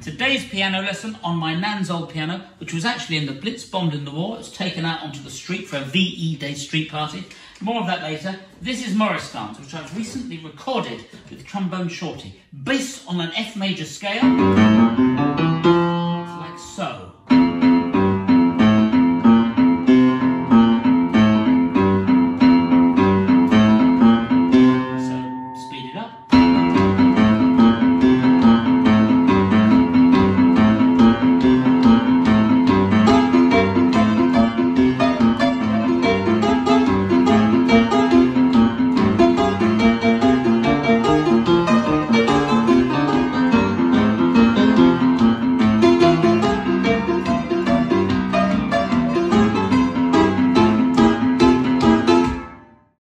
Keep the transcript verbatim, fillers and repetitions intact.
Today's piano lesson on my nan's old piano, which was actually in the Blitz bombed in the war. It was taken out onto the street for a V E Day street party. More of that later. This is Morris Dance, which I've recently recorded with Trombone Shorty, based on an F major scale. It's like so. So, speed it up.